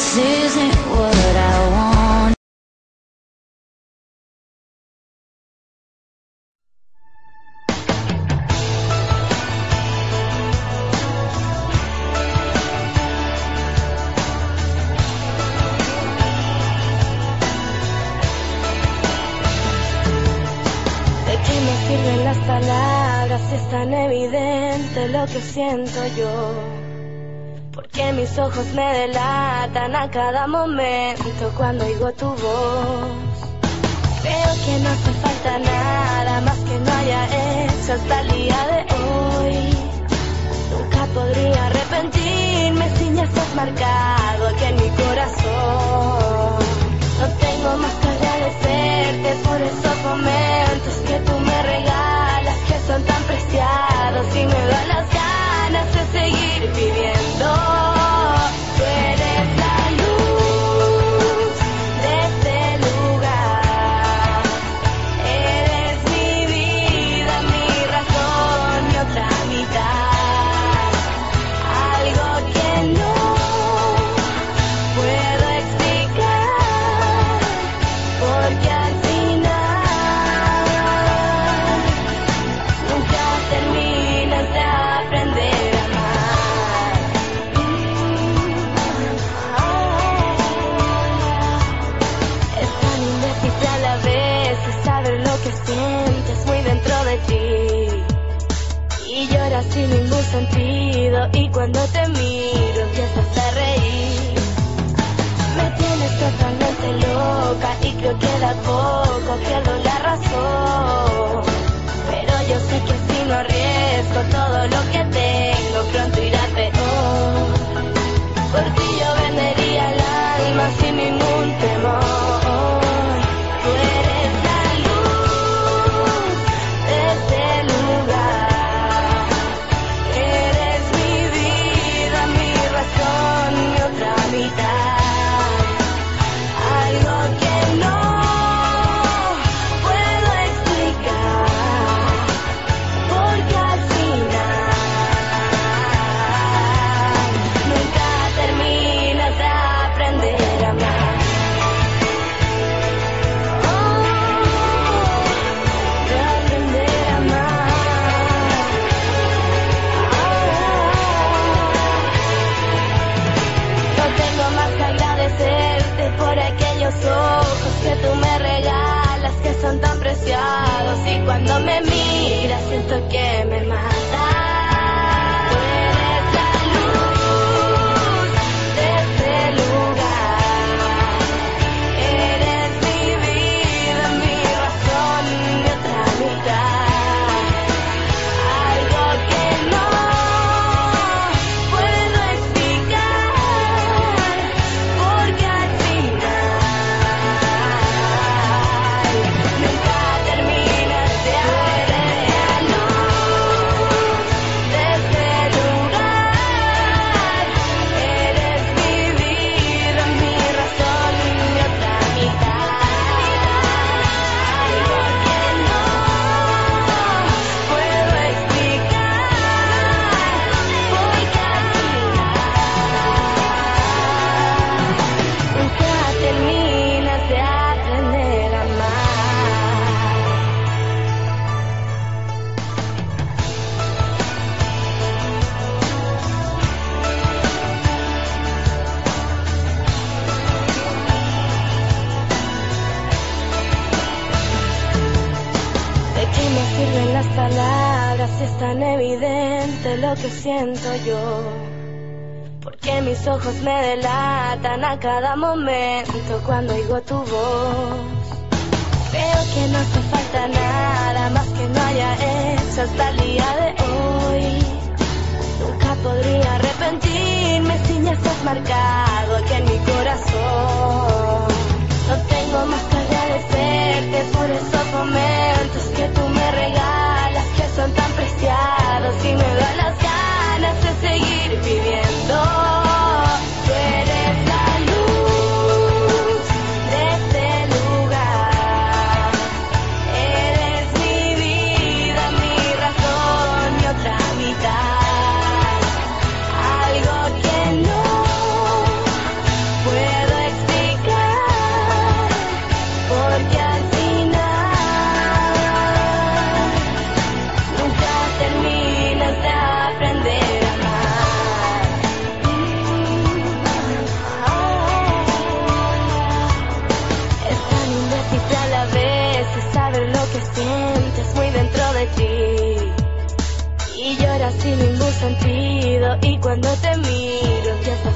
isn't what I want. ¿De qué me sirven las palabras si es tan evidente lo que siento yo? Porque mis ojos me delatan a cada momento cuando oigo tu voz. Creo que no hace falta nada más que no haya hecho hasta el día de hoy. Nunca podría arrepentirme si ya estás marcado aquí en mi corazón. No tengo más que agradecerte por esos momentos que tú me regalas, que son tan preciados y me dan las ganas de seguir viviendo. Tú eres la luz de este lugar, eres mi vida, mi razón, mi otra mitad. Algo que no puedo explicar, porque al final nunca terminas de aprender a amar. Es tan indecible a la vez saber lo que sientes muy dentro de ti. Y lloras sin ningún sentido, y cuando te miro empiezas a reír. Me tienes totalmente loca y creo que de a poco pierdo la razón. Pero yo sé que si no arriesgo todo lo que tengo, pronto irá peor. Por ti yo vendería el alma sin ningún temor. Tú eres la luz de este lugar, eres mi vida, mi razón, mi otra mitad. Algo que no puedo explicar, porque al final nunca terminas de aprender a amar. De aprender a amar. No tengo más que agradecerte por aquellos ojos que tú me regalas, que son tan preciados, y cuando me miras siento que me mata. Tú eres la luz de este lugar, eres mi vida, mi razón, mi otra mitad. Algo que no puedo explicar, porque al final nunca terminas de aprender a luz de este lugar. Eres mi vida, mi razón, mi otra mitad. Algo que no puedo explicar, porque al final nunca terminas de aprender a amar. ¿De qué me sirven las palabras si es tan evidente lo que siento yo? Porque mis ojos me delatan a cada momento cuando oigo tu voz. Creo que no hace falta nada más que no haya hecho hasta el día de hoy. Nunca podría arrepentirme si ya estás marcado aquí en mi corazón. No tengo más que agradecerte por esos momentos que tú me regalas, que son tan preciados y me dan las ganas de seguir viviendo. Tú eres la luz de este lugar, eres mi vida, mi razón, mi otra mitad. Algo que no Y lloras sin ningún sentido, y cuando te miro empieza